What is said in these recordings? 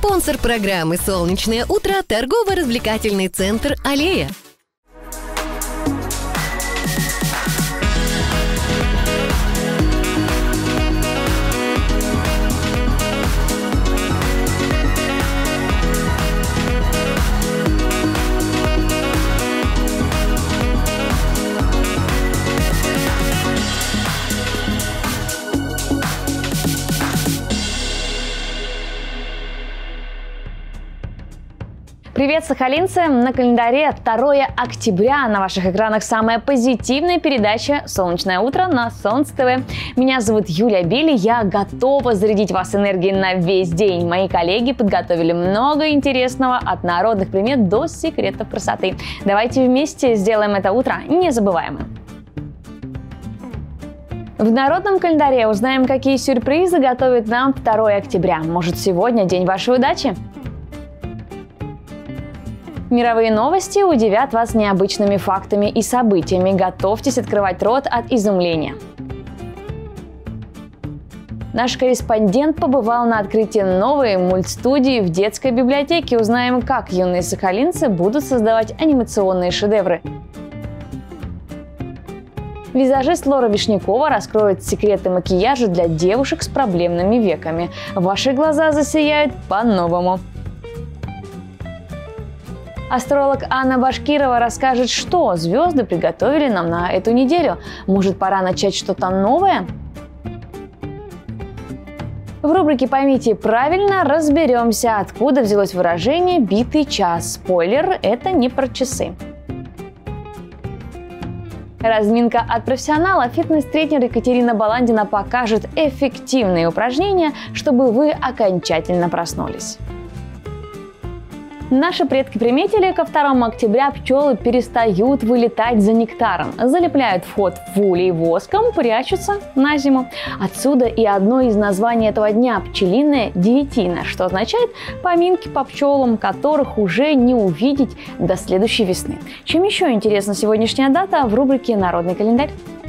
Спонсор программы «Солнечное утро» – торгово-развлекательный центр «Аллея». Привет, сахалинцы! На календаре 2 октября. На ваших экранах самая позитивная передача «Солнечное утро» на Солнце ТВ. Меня зовут Юлия Били. Я готова зарядить вас энергией на весь день. Мои коллеги подготовили много интересного от народных примет до секретов красоты. Давайте вместе сделаем это утро незабываемым. В народном календаре узнаем, какие сюрпризы готовит нам 2 октября. Может, сегодня день вашей удачи? Мировые новости удивят вас необычными фактами и событиями. Готовьтесь открывать рот от изумления. Наш корреспондент побывал на открытии новой мультстудии в детской библиотеке. Узнаем, как юные сахалинцы будут создавать анимационные шедевры. Визажист Лора Вишнякова раскроет секреты макияжа для девушек с проблемными веками. Ваши глаза засияют по-новому. Астролог Анна Башкирова расскажет, что звезды приготовили нам на эту неделю. Может, пора начать что-то новое? В рубрике «Поймите правильно» разберемся, откуда взялось выражение «битый час». Спойлер – это не про часы. Разминка от профессионала. Фитнес-тренер Екатерина Баландина покажет эффективные упражнения, чтобы вы окончательно проснулись. Наши предки приметили, ко 2 октября пчелы перестают вылетать за нектаром, залепляют вход в улей воском, прячутся на зиму. Отсюда и одно из названий этого дня – пчелиная девятина, что означает поминки по пчелам, которых уже не увидеть до следующей весны. Чем еще интересна сегодняшняя дата в рубрике «Народный календарь».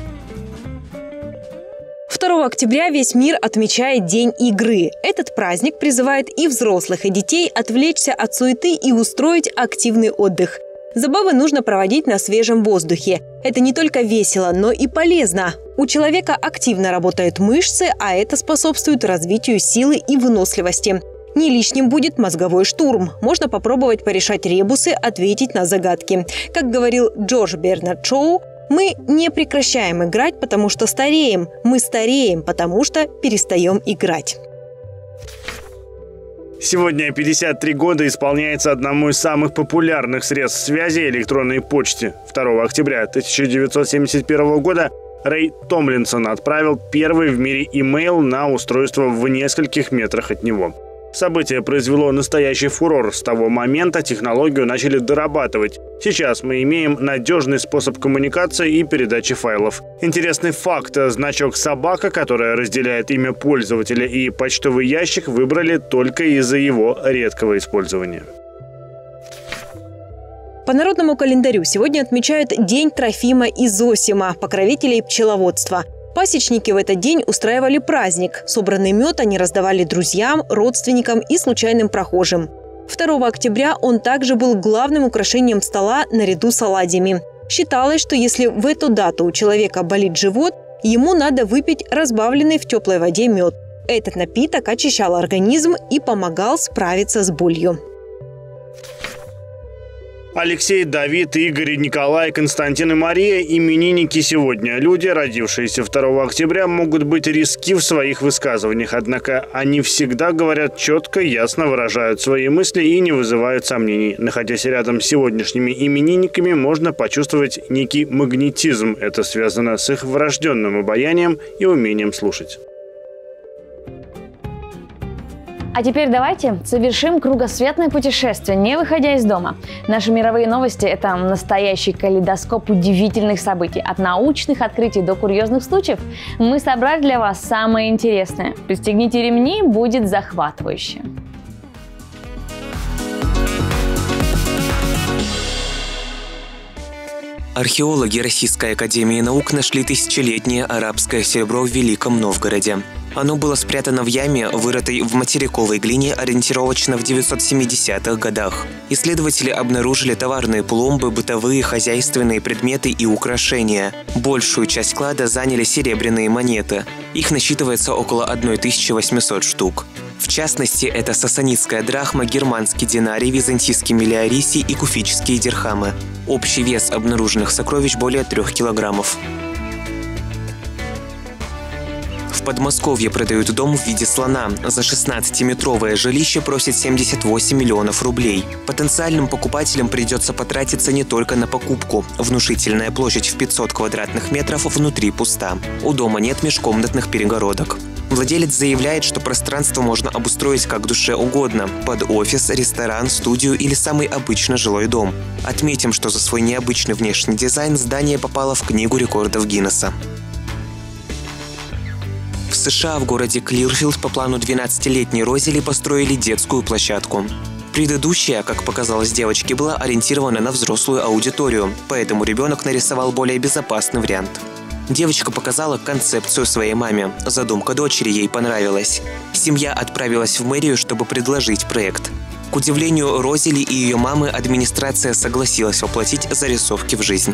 2 октября весь мир отмечает День игры. Этот праздник призывает и взрослых, и детей отвлечься от суеты и устроить активный отдых. Забавы нужно проводить на свежем воздухе. Это не только весело, но и полезно. У человека активно работают мышцы, а это способствует развитию силы и выносливости. Не лишним будет мозговой штурм. Можно попробовать порешать ребусы, ответить на загадки. Как говорил Джордж Бернард Шоу, мы не прекращаем играть, потому что стареем. Мы стареем, потому что перестаем играть. Сегодня 53 года исполняется одному из самых популярных средств связи – электронной почте. 2 октября 1971 года Рэй Томлинсон отправил первый в мире имейл на устройство в нескольких метрах от него. Событие произвело настоящий фурор. С того момента технологию начали дорабатывать. Сейчас мы имеем надежный способ коммуникации и передачи файлов. Интересный факт. Значок «собака», которая разделяет имя пользователя и почтовый ящик, выбрали только из-за его редкого использования. По народному календарю сегодня отмечают День Трофима и Зосима, покровителей пчеловодства. Пасечники в этот день устраивали праздник. Собранный мед они раздавали друзьям, родственникам и случайным прохожим. 2 октября он также был главным украшением стола наряду с оладьями. Считалось, что если в эту дату у человека болит живот, ему надо выпить разбавленный в теплой воде мед. Этот напиток очищал организм и помогал справиться с болью. Алексей, Давид, Игорь, Николай, Константин и Мария – именинники сегодня. Люди, родившиеся 2 октября, могут быть резки в своих высказываниях, однако они всегда говорят четко, ясно выражают свои мысли и не вызывают сомнений. Находясь рядом с сегодняшними именинниками, можно почувствовать некий магнетизм. Это связано с их врожденным обаянием и умением слушать. А теперь давайте совершим кругосветное путешествие, не выходя из дома. Наши мировые новости – это настоящий калейдоскоп удивительных событий. От научных открытий до курьезных случаев мы собрали для вас самое интересное. Пристегните ремни, будет захватывающе. Археологи Российской академии наук нашли тысячелетнее арабское серебро в Великом Новгороде. Оно было спрятано в яме, вырытой в материковой глине ориентировочно в 970-х годах. Исследователи обнаружили товарные пломбы, бытовые, хозяйственные предметы и украшения. Большую часть клада заняли серебряные монеты. Их насчитывается около 1800 штук. В частности, это сасанидская драхма, германский динарий, византийский миллиарисий и куфические дирхамы. Общий вес обнаруженных сокровищ более 3 килограммов. В Подмосковье продают дом в виде слона. За 16-метровое жилище просят 78 миллионов рублей. Потенциальным покупателям придется потратиться не только на покупку. Внушительная площадь в 500 квадратных метров внутри пуста. У дома нет межкомнатных перегородок. Владелец заявляет, что пространство можно обустроить как душе угодно – под офис, ресторан, студию или самый обычный жилой дом. Отметим, что за свой необычный внешний дизайн здание попало в Книгу рекордов Гиннесса. В США в городе Клирфилд по плану 12-летней Розели построили детскую площадку. Предыдущая, как показалось девочке, была ориентирована на взрослую аудиторию, поэтому ребенок нарисовал более безопасный вариант. Девочка показала концепцию своей маме. Задумка дочери ей понравилась. Семья отправилась в мэрию, чтобы предложить проект. К удивлению Розели и ее мамы, администрация согласилась воплотить зарисовки в жизнь.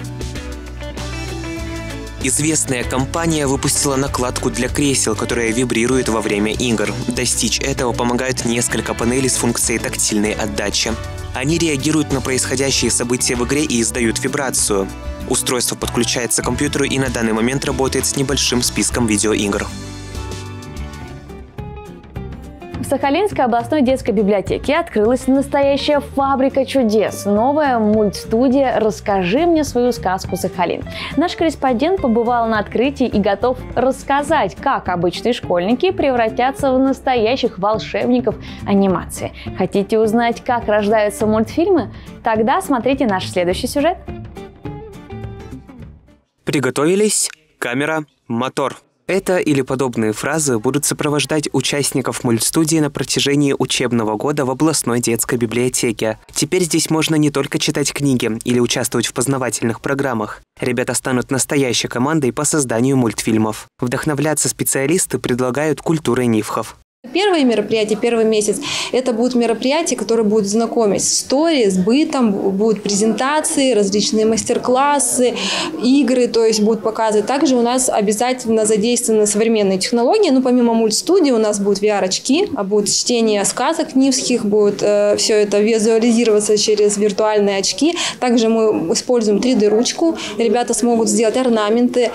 Известная компания выпустила накладку для кресел, которая вибрирует во время игр. Достичь этого помогают несколько панелей с функцией тактильной отдачи. Они реагируют на происходящие события в игре и издают вибрацию. Устройство подключается к компьютеру и на данный момент работает с небольшим списком видеоигр. В Сахалинской областной детской библиотеке открылась настоящая фабрика чудес. Новая мультстудия «Расскажи мне свою сказку, Сахалин». Наш корреспондент побывал на открытии и готов рассказать, как обычные школьники превратятся в настоящих волшебников анимации. Хотите узнать, как рождаются мультфильмы? Тогда смотрите наш следующий сюжет. Приготовились? Камера, мотор. Это или подобные фразы будут сопровождать участников мультстудии на протяжении учебного года в областной детской библиотеке. Теперь здесь можно не только читать книги или участвовать в познавательных программах. Ребята станут настоящей командой по созданию мультфильмов. Вдохновляться специалисты предлагают культурой нивхов. Первое мероприятие, первый месяц, это будут мероприятия, которые будут знакомить с историей, с бытом, будут презентации, различные мастер-классы, игры, то есть будут показывать. Также у нас обязательно задействованы современные технологии, помимо мультстудии у нас будут VR-очки, будет чтение сказок нивских, будет все это визуализироваться через виртуальные очки. Также мы используем 3D-ручку, ребята смогут сделать орнаменты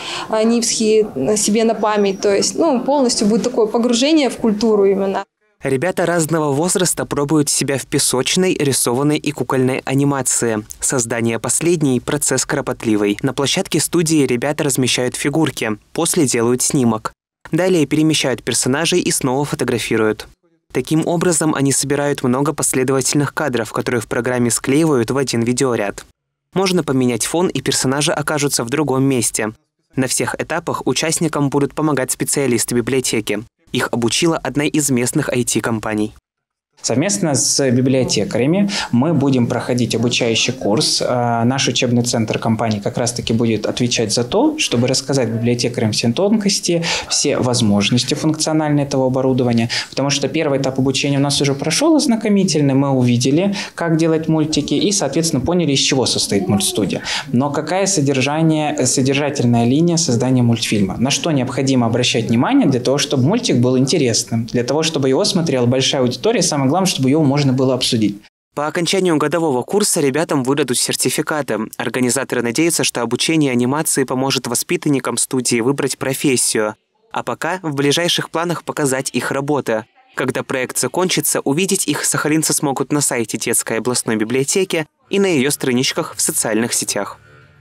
нивские себе на память, то есть полностью будет такое погружение в культуру. Именно. Ребята разного возраста пробуют себя в песочной, рисованной и кукольной анимации. Создание последней – процесс кропотливый. На площадке студии ребята размещают фигурки, после делают снимок. Далее перемещают персонажей и снова фотографируют. Таким образом, они собирают много последовательных кадров, которые в программе склеивают в один видеоряд. Можно поменять фон, и персонажи окажутся в другом месте. На всех этапах участникам будут помогать специалисты библиотеки. Их обучила одна из местных IT-компаний. Совместно с библиотекарями мы будем проходить обучающий курс. Наш учебный центр компании как раз-таки будет отвечать за то, чтобы рассказать библиотекарям все тонкости, все возможности функциональные этого оборудования. Потому что первый этап обучения у нас уже прошел ознакомительный. Мы увидели, как делать мультики и, соответственно, поняли, из чего состоит мультстудия. Но какая содержательная линия создания мультфильма? На что необходимо обращать внимание для того, чтобы мультик был интересным, для того, чтобы его смотрела большая аудитория, самое главное, чтобы его можно было обсудить. По окончанию годового курса ребятам выдадут сертификаты. Организаторы надеются, что обучение анимации поможет воспитанникам студии выбрать профессию. А пока в ближайших планах показать их работы. Когда проект закончится, увидеть их сахалинцы смогут на сайте детской областной библиотеки и на ее страничках в социальных сетях.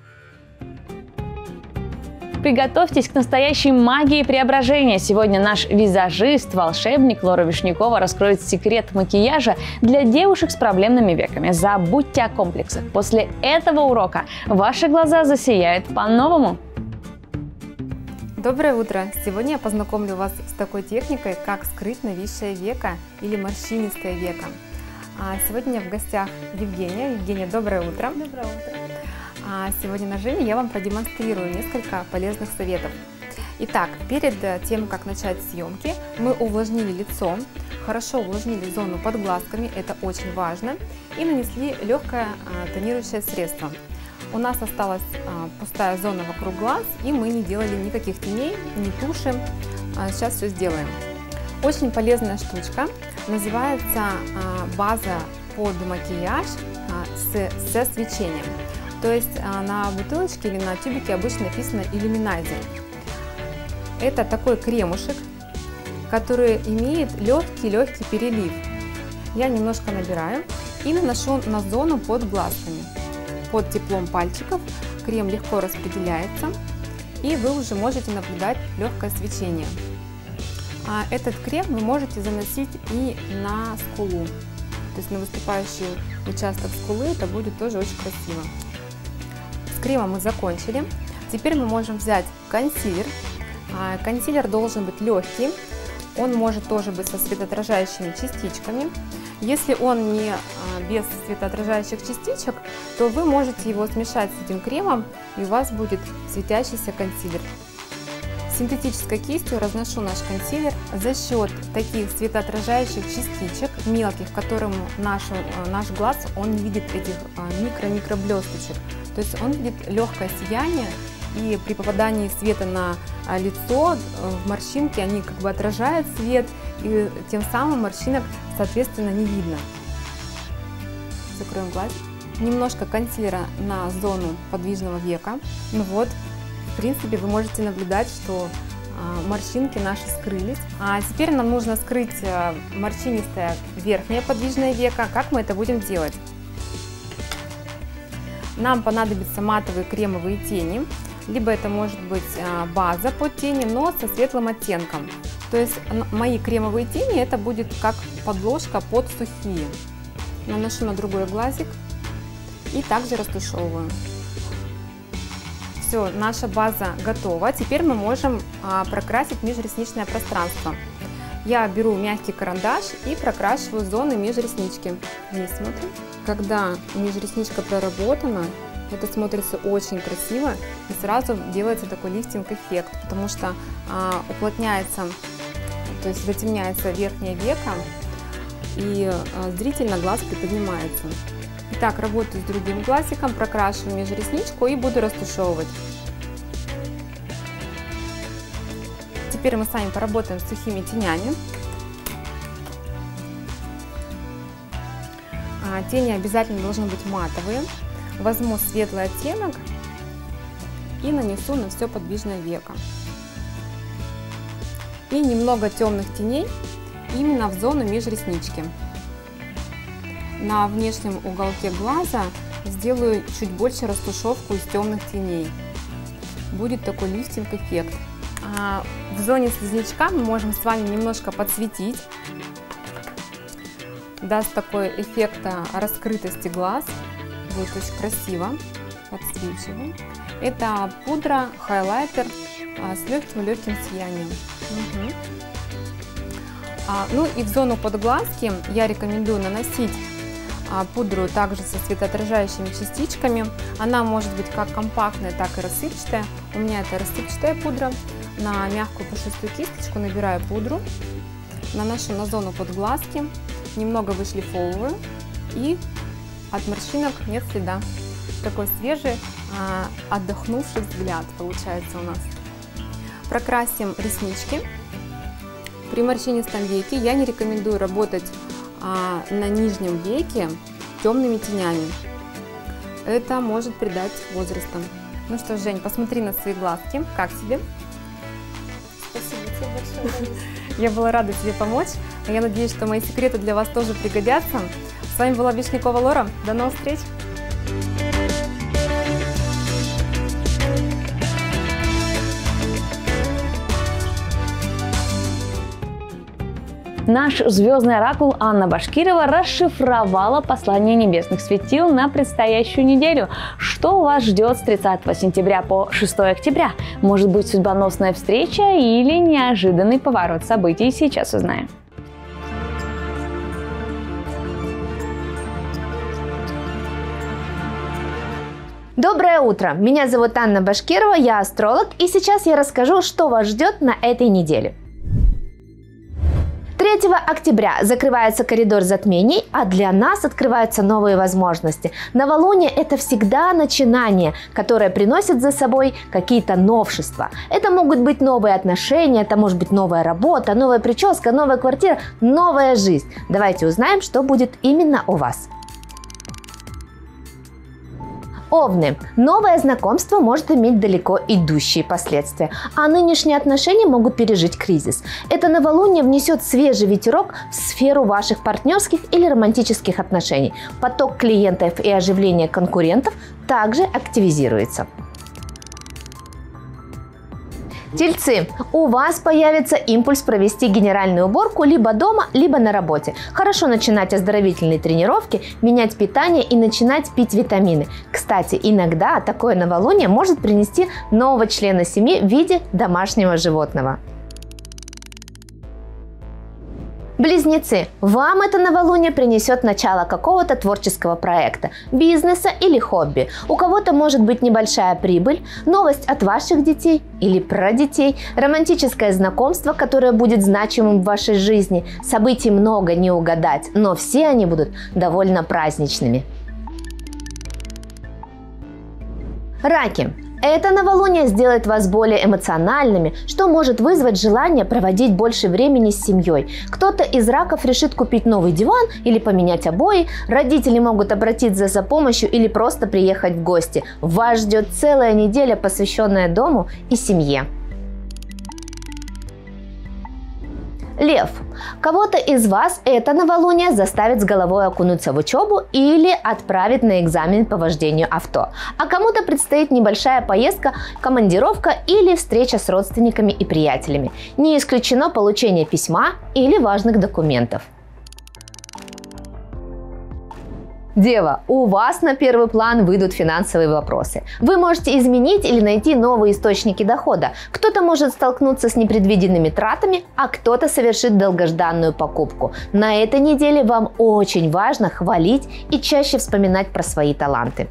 Приготовьтесь к настоящей магии преображения. Сегодня наш визажист-волшебник Лора Вишнякова раскроет секрет макияжа для девушек с проблемными веками. Забудьте о комплексах. После этого урока ваши глаза засияют по-новому. Доброе утро! Сегодня я познакомлю вас с такой техникой, как скрыть нависшее веко или морщинистое веко. Сегодня в гостях Евгения. Евгения, доброе утро! Доброе утро! Сегодня на Жене я вам продемонстрирую несколько полезных советов. Итак, перед тем, как начать съемки, мы увлажнили лицо, хорошо увлажнили зону под глазками, это очень важно, и нанесли легкое тонирующее средство. У нас осталась пустая зона вокруг глаз, и мы не делали никаких теней, ни туши. Сейчас все сделаем. Очень полезная штучка, называется база под макияж со свечением. То есть на бутылочке или на тюбике обычно написано Illuminizing. Это такой кремушек, который имеет легкий перелив. Я немножко набираю и наношу на зону под глазками. Под теплом пальчиков крем легко распределяется, и вы уже можете наблюдать легкое свечение. Этот крем вы можете заносить и на скулу, то есть на выступающий участок скулы, это будет тоже очень красиво. С кремом мы закончили. Теперь мы можем взять консилер. Консилер должен быть легкий, он может тоже быть со светоотражающими частичками. Если он не без светоотражающих частичек, то вы можете его смешать с этим кремом, и у вас будет светящийся консилер. Синтетической кистью разношу наш консилер. За счет таких светоотражающих частичек, мелких, которым наш глаз, он не видит этих микро блесточек. То есть он видит легкое сияние, и при попадании света на лицо, в морщинки, они как бы отражают свет, и тем самым морщинок, соответственно, не видно. Закроем глаз. Немножко консилера на зону подвижного века. Ну вот, в принципе, вы можете наблюдать, что морщинки наши скрылись. А теперь нам нужно скрыть морщинистое верхнее подвижное веко. Как мы это будем делать? Нам понадобятся матовые кремовые тени, либо это может быть база под тени, но со светлым оттенком. То есть мои кремовые тени это будет как подложка под сухие. Наношу на другой глазик и также растушевываю. Все, наша база готова. Теперь мы можем прокрасить межресничное пространство. Я беру мягкий карандаш и прокрашиваю зоны межреснички. Вниз смотрим. Когда межресничка проработана, это смотрится очень красиво, и сразу делается такой лифтинг-эффект, потому что уплотняется, то есть затемняется верхнее веко, и зрительно глаз приподнимается. Итак, работаю с другим глазиком, прокрашиваю межресничку и буду растушевывать. Теперь мы с вами поработаем с сухими тенями. Тени обязательно должны быть матовые. Возьму светлый оттенок и нанесу на все подвижное веко. И немного темных теней именно в зону межреснички. На внешнем уголке глаза сделаю чуть больше растушевку из темных теней. Будет такой лифтинг-эффект. В зоне слизнячка мы можем с вами немножко подсветить. Даст такой эффект раскрытости глаз. Будет очень красиво. Подсвечиваю. Это пудра, хайлайтер с легким сиянием. Ну и в зону подглазки я рекомендую наносить пудру также со светоотражающими частичками. Она может быть как компактная, так и рассыпчатая. У меня это рассыпчатая пудра. На мягкую пушистую кисточку набираю пудру, наношу на зону подглазки, немного вышлифовываю, и от морщинок нет следа. Такой свежий, отдохнувший взгляд получается у нас. Прокрасим реснички. При морщинистом веке я не рекомендую работать на нижнем веке темными тенями. Это может придать возрасту. Ну что, Жень, посмотри на свои глазки. Как тебе? Спасибо тебе большое. Я была рада тебе помочь. Я надеюсь, что мои секреты для вас тоже пригодятся. С вами была Вишнякова Лора. До новых встреч! Наш звездный оракул Анна Башкирова расшифровала послание небесных светил на предстоящую неделю. Что вас ждет с 30 сентября по 6 октября? Может быть, судьбоносная встреча или неожиданный поворот событий? Сейчас узнаем. Доброе утро! Меня зовут Анна Башкирова, я астролог, и сейчас я расскажу, что вас ждет на этой неделе. 3 октября закрывается коридор затмений, а для нас открываются новые возможности. Новолуние – это всегда начинание, которое приносит за собой какие-то новшества. Это могут быть новые отношения, это может быть новая работа, новая прическа, новая квартира, новая жизнь. Давайте узнаем, что будет именно у вас. Овны. Новое знакомство может иметь далеко идущие последствия, а нынешние отношения могут пережить кризис. Это новолуние внесет свежий ветерок в сферу ваших партнерских или романтических отношений. Поток клиентов и оживление конкурентов также активизируется. Тельцы, у вас появится импульс провести генеральную уборку либо дома, либо на работе. Хорошо начинать оздоровительные тренировки, менять питание и начинать пить витамины. Кстати, иногда такое новолуние может принести нового члена семьи в виде домашнего животного. Близнецы, вам это новолуние принесет начало какого-то творческого проекта, бизнеса или хобби. У кого-то может быть небольшая прибыль, новость от ваших детей или прадетей, романтическое знакомство, которое будет значимым в вашей жизни. Событий много не угадать, но все они будут довольно праздничными. Раки. Это новолуние сделает вас более эмоциональными, что может вызвать желание проводить больше времени с семьей. Кто-то из раков решит купить новый диван или поменять обои, родители могут обратиться за помощью или просто приехать в гости. Вас ждет целая неделя, посвященная дому и семье. Лев. Кого-то из вас это новолуние заставит с головой окунуться в учебу или отправит на экзамен по вождению авто. А кому-то предстоит небольшая поездка, командировка или встреча с родственниками и приятелями. Не исключено получение письма или важных документов. Дева, у вас на первый план выйдут финансовые вопросы. Вы можете изменить или найти новые источники дохода. Кто-то может столкнуться с непредвиденными тратами, а кто-то совершит долгожданную покупку. На этой неделе вам очень важно хвалить и чаще вспоминать про свои таланты.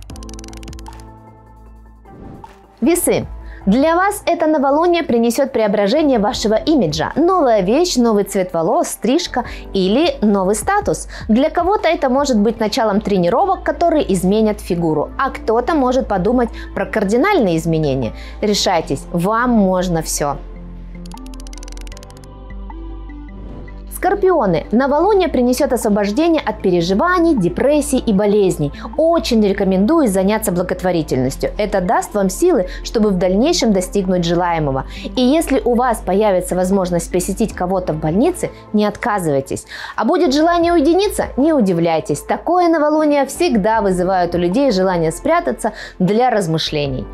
Весы. Для вас это новолуние принесет преображение вашего имиджа. Новая вещь, новый цвет волос, стрижка или новый статус. Для кого-то это может быть началом тренировок, которые изменят фигуру. А кто-то может подумать про кардинальные изменения. Решайтесь, вам можно все. Скорпионы. Новолуние принесет освобождение от переживаний, депрессий и болезней. Очень рекомендую заняться благотворительностью. Это даст вам силы, чтобы в дальнейшем достигнуть желаемого. И если у вас появится возможность посетить кого-то в больнице, не отказывайтесь. А будет желание уединиться, не удивляйтесь. Такое новолуние всегда вызывает у людей желание спрятаться для размышлений.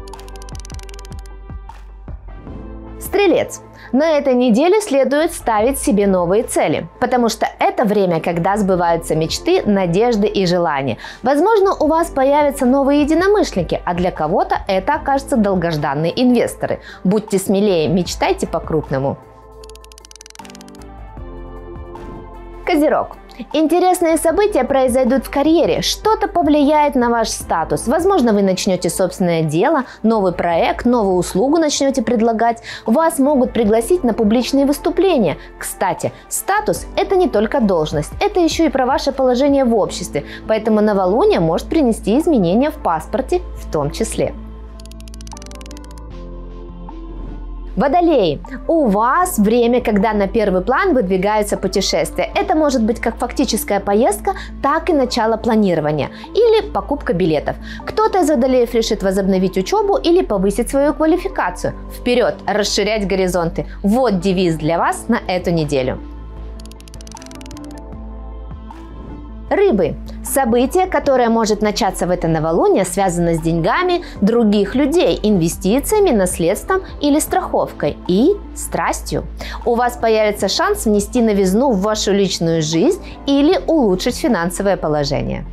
Стрелец. На этой неделе следует ставить себе новые цели, потому что это время, когда сбываются мечты, надежды и желания. Возможно, у вас появятся новые единомышленники, а для кого-то это окажутся долгожданные инвесторы. Будьте смелее, мечтайте по-крупному. Козерог. Интересные события произойдут в карьере, что-то повлияет на ваш статус. Возможно, вы начнете собственное дело, новый проект, новую услугу начнете предлагать. Вас могут пригласить на публичные выступления. Кстати, статус – это не только должность, это еще и про ваше положение в обществе, поэтому новолуние может принести изменения в паспорте в том числе. Водолеи. У вас время, когда на первый план выдвигаются путешествия. Это может быть как фактическая поездка, так и начало планирования или покупка билетов. Кто-то из водолеев решит возобновить учебу или повысить свою квалификацию. Вперед, расширять горизонты. Вот девиз для вас на эту неделю. Рыбы. Событие, которое может начаться в это новолуние, связано с деньгами других людей, инвестициями, наследством или страховкой и страстью. У вас появится шанс внести новизну в вашу личную жизнь или улучшить финансовое положение.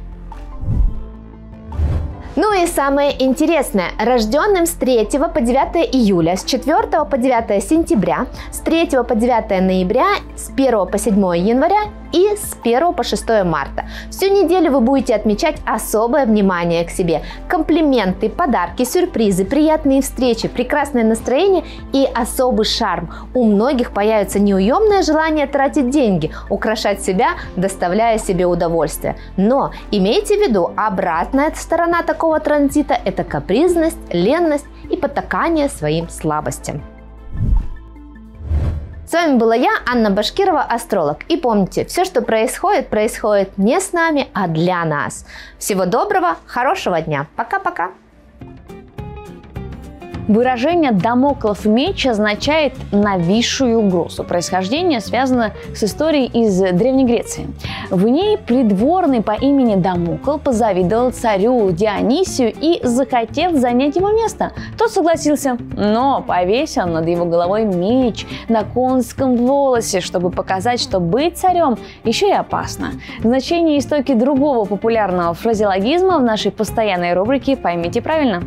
Ну и самое интересное, рожденным с 3 по 9 июля, с 4 по 9 сентября, с 3 по 9 ноября, с 1 по 7 января и с 1 по 6 марта. Всю неделю вы будете отмечать особое внимание к себе. Комплименты, подарки, сюрпризы, приятные встречи, прекрасное настроение и особый шарм. У многих появится неуемное желание тратить деньги, украшать себя, доставляя себе удовольствие. Но имейте в виду, обратная сторона такого транзита – это капризность, ленность и потакание своим слабостям. С вами была я, Анна Башкирова, астролог. И помните, все, что происходит, происходит не с нами, а для нас. Всего доброго, хорошего дня. Пока-пока. Выражение «дамоклов меч» означает «нависшую угрозу». Происхождение связано с историей из Древней Греции. В ней придворный по имени Дамокл позавидовал царю Дионисию и захотел занять его место. Тот согласился, но повесил над его головой меч на конском волосе, чтобы показать, что быть царем еще и опасно. Значение и истоки другого популярного фразеологизма в нашей постоянной рубрике «Поймите правильно».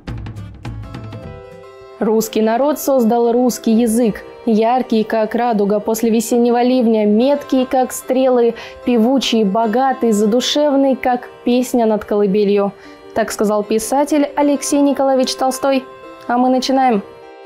Русский народ создал русский язык, яркий, как радуга после весеннего ливня, меткий, как стрелы, певучий, богатый, задушевный, как песня над колыбелью. Так сказал писатель Алексей Николаевич Толстой. А мы начинаем.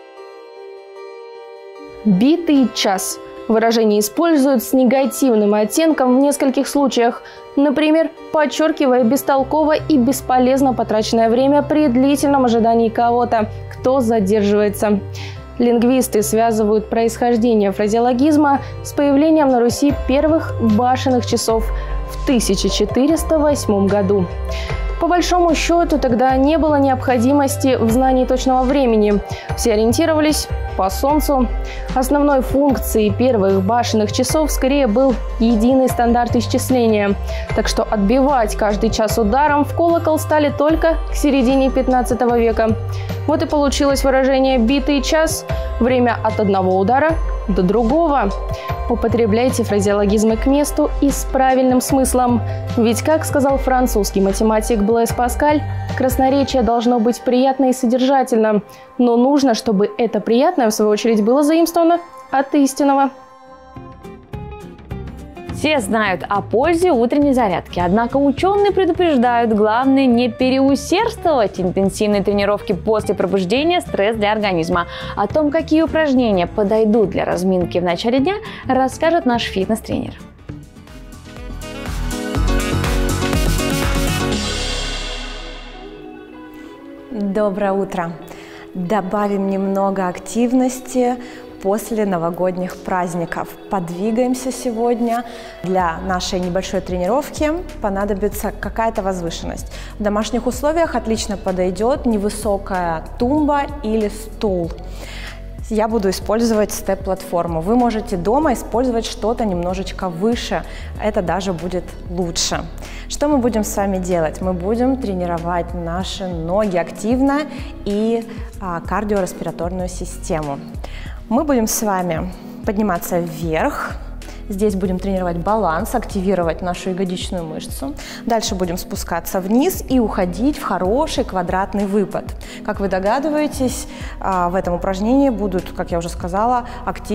Битый час. Выражение используют с негативным оттенком в нескольких случаях. Например, подчеркивая бестолково и бесполезно потраченное время при длительном ожидании кого-то, кто задерживается. Лингвисты связывают происхождение фразеологизма с появлением на Руси первых башенных часов в 1408 году. По большому счету, тогда не было необходимости в знании точного времени. Все ориентировались по Солнцу. Основной функцией первых башенных часов скорее был единый стандарт исчисления. Так что отбивать каждый час ударом в колокол стали только к середине 15 века. Вот и получилось выражение «битый час» – время от одного удара до другого. Употребляйте фразеологизмы к месту и с правильным смыслом. Ведь, как сказал французский математик Блэс Паскаль, красноречие должно быть приятно и содержательно. Но нужно, чтобы это приятное, в свою очередь, было заимствовано от истинного. Все знают о пользе утренней зарядки, однако ученые предупреждают, главное не переусердствовать. Интенсивные тренировки после пробуждения – стресс для организма. О том, какие упражнения подойдут для разминки в начале дня, расскажет наш фитнес-тренер. Доброе утро! Добавим немного активности после новогодних праздников. Подвигаемся сегодня. Для нашей небольшой тренировки понадобится какая-то возвышенность. В домашних условиях отлично подойдет невысокая тумба или стул. Я буду использовать степ-платформу. Вы можете дома использовать что-то немножечко выше. Это даже будет лучше. Что мы будем с вами делать? Мы будем тренировать наши ноги активно и кардиореспираторную систему. Мы будем с вами подниматься вверх. Здесь будем тренировать баланс, активировать нашу ягодичную мышцу. Дальше будем спускаться вниз и уходить в хороший квадратный выпад. Как вы догадываетесь, в этом упражнении будут, как я уже сказала,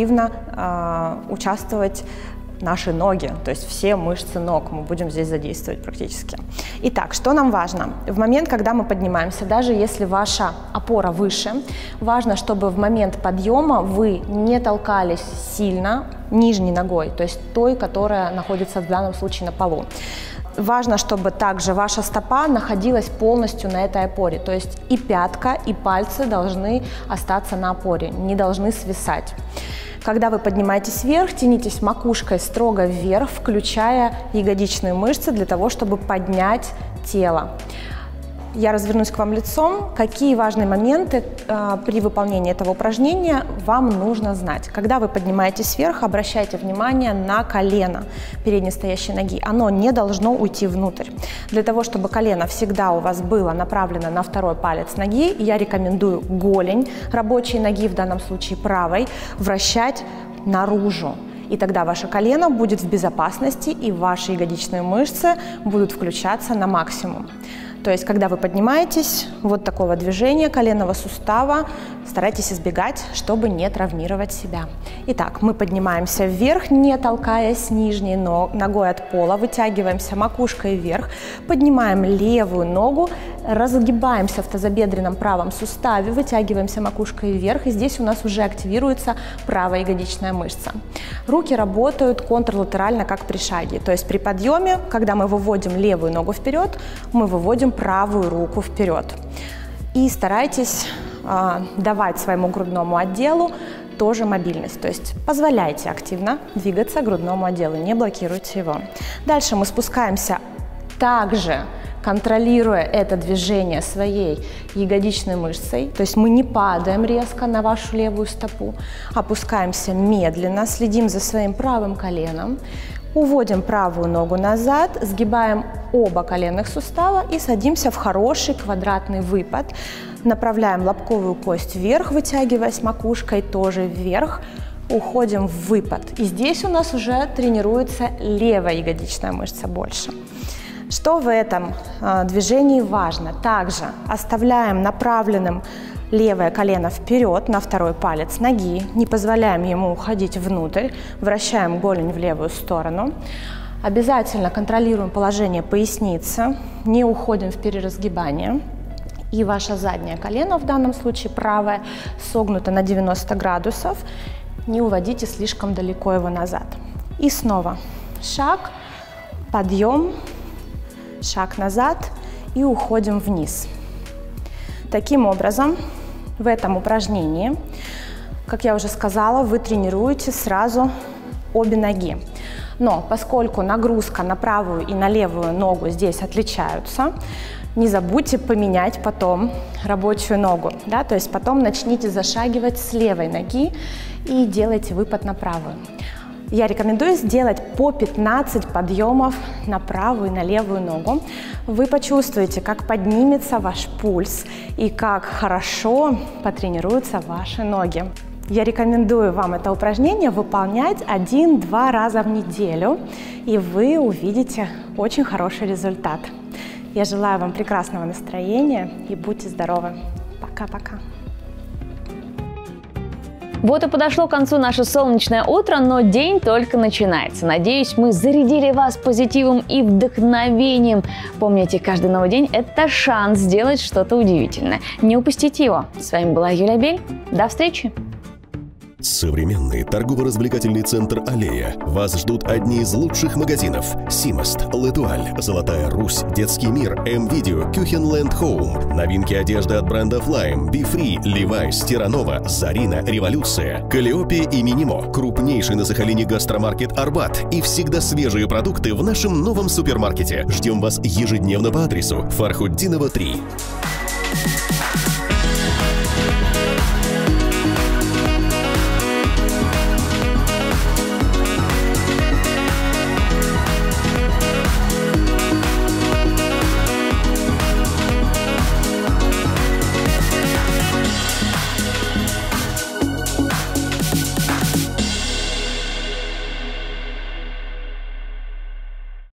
активно участвовать наши ноги, то есть все мышцы ног мы будем здесь задействовать практически. Итак, что нам важно? В момент, когда мы поднимаемся, даже если ваша опора выше, важно, чтобы в момент подъема вы не толкались сильно нижней ногой, то есть той, которая находится в данном случае на полу. Важно, чтобы также ваша стопа находилась полностью на этой опоре, то есть и пятка, и пальцы должны остаться на опоре, не должны свисать. Когда вы поднимаетесь вверх, тянитесь макушкой строго вверх, включая ягодичные мышцы для того, чтобы поднять тело. Я развернусь к вам лицом. Какие важные моменты при выполнении этого упражнения вам нужно знать? Когда вы поднимаетесь вверх, обращайте внимание на колено передней стоящей ноги. Оно не должно уйти внутрь. Для того, чтобы колено всегда у вас было направлено на второй палец ноги, я рекомендую голень рабочей ноги, в данном случае правой, вращать наружу. И тогда ваше колено будет в безопасности, и ваши ягодичные мышцы будут включаться на максимум. То есть, когда вы поднимаетесь, вот такого движения коленного сустава старайтесь избегать, чтобы не травмировать себя. Итак, мы поднимаемся вверх, не толкаясь нижней ногой от пола, вытягиваемся макушкой вверх, поднимаем левую ногу, разгибаемся в тазобедренном правом суставе, вытягиваемся макушкой вверх, и здесь у нас уже активируется правая ягодичная мышца. Руки работают контрлатерально, как при шаге, то есть при подъеме, когда мы выводим левую ногу вперед, мы выводим правую руку вперед. И старайтесь давать своему грудному отделу тоже мобильность, то есть позволяйте активно двигаться грудному отделу, не блокируйте его. Дальше мы спускаемся, также контролируя это движение своей ягодичной мышцей, то есть мы не падаем резко на вашу левую стопу, опускаемся медленно, следим за своим правым коленом, уводим правую ногу назад, сгибаем оба коленных сустава и садимся в хороший квадратный выпад. Направляем лобковую кость вверх, вытягиваясь макушкой тоже вверх, уходим в выпад. И здесь у нас уже тренируется левая ягодичная мышца больше. Что в этом движении важно? Также оставляем направленным левое колено вперед на второй палец ноги, не позволяем ему уходить внутрь, вращаем голень в левую сторону. Обязательно контролируем положение поясницы, не уходим в переразгибание. И ваше заднее колено, в данном случае правое, согнуто на 90 градусов. Не уводите слишком далеко его назад. И снова шаг, подъем, шаг назад и уходим вниз. Таким образом, в этом упражнении, как я уже сказала, вы тренируете сразу обе ноги. Но поскольку нагрузка на правую и на левую ногу здесь отличаются, не забудьте поменять потом рабочую ногу. Да? То есть потом начните зашагивать с левой ноги и делайте выпад на правую. Я рекомендую сделать по 15 подъемов на правую и на левую ногу. Вы почувствуете, как поднимется ваш пульс и как хорошо потренируются ваши ноги. Я рекомендую вам это упражнение выполнять 1-2 раза в неделю, и вы увидите очень хороший результат. Я желаю вам прекрасного настроения и будьте здоровы. Пока-пока. Вот и подошло к концу наше солнечное утро, но день только начинается. Надеюсь, мы зарядили вас позитивом и вдохновением. Помните, каждый новый день – это шанс сделать что-то удивительное. Не упустите его. С вами была Юлия Бель. До встречи! Современный торгово-развлекательный центр «Аллея». Вас ждут одни из лучших магазинов: Симост, Летуаль, Золотая Русь, Детский мир, М-Видео, Кюхенленд Хоум. Новинки одежды от брендов Lime, Be Free, Levi's, Тиранова, Зарина, Революция, Калиопе и Минимо. Крупнейший на Сахалине гастромаркет «Арбат» и всегда свежие продукты в нашем новом супермаркете. Ждем вас ежедневно по адресу Фархутдинова, 3.